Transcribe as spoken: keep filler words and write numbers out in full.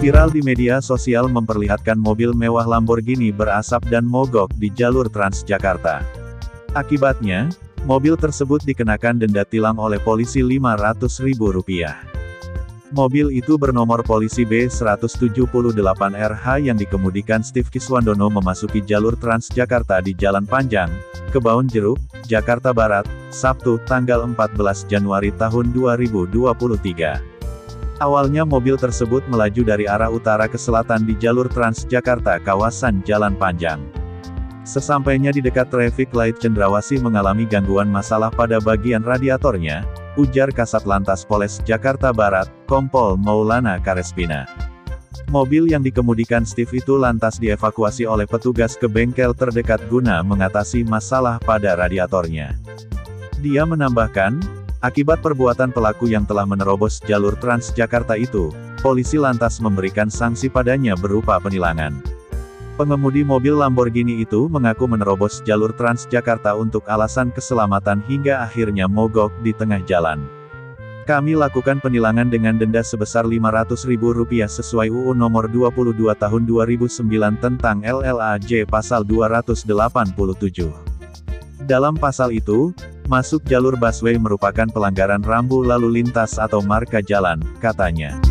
Viral di media sosial memperlihatkan mobil mewah Lamborghini berasap dan mogok di jalur Transjakarta. Akibatnya, mobil tersebut dikenakan denda tilang oleh polisi lima ratus ribu rupiah. Mobil itu bernomor polisi B seratus tujuh puluh delapan R H yang dikemudikan Steve Kiswandono memasuki jalur Transjakarta di Jalan Panjang, Kebon Jeruk, Jakarta Barat, Sabtu, tanggal empat belas Januari tahun dua ribu dua puluh tiga. Awalnya mobil tersebut melaju dari arah utara ke selatan di jalur Transjakarta kawasan Jalan Panjang. Sesampainya di dekat traffic light Cendrawasih mengalami gangguan masalah pada bagian radiatornya, ujar Kasat Lantas Polres Jakarta Barat, Kompol Maulana Karespina. Mobil yang dikemudikan Steve itu lantas dievakuasi oleh petugas ke bengkel terdekat guna mengatasi masalah pada radiatornya. Dia menambahkan, akibat perbuatan pelaku yang telah menerobos jalur Transjakarta itu, polisi lantas memberikan sanksi padanya berupa penilangan. Pengemudi mobil Lamborghini itu mengaku menerobos jalur Transjakarta untuk alasan keselamatan hingga akhirnya mogok di tengah jalan. Kami lakukan penilangan dengan denda sebesar lima ratus ribu rupiah sesuai U U Nomor dua puluh dua Tahun dua ribu sembilan tentang L L A J Pasal dua ratus delapan puluh tujuh. Dalam pasal itu, masuk jalur busway merupakan pelanggaran rambu lalu lintas atau marka jalan, katanya.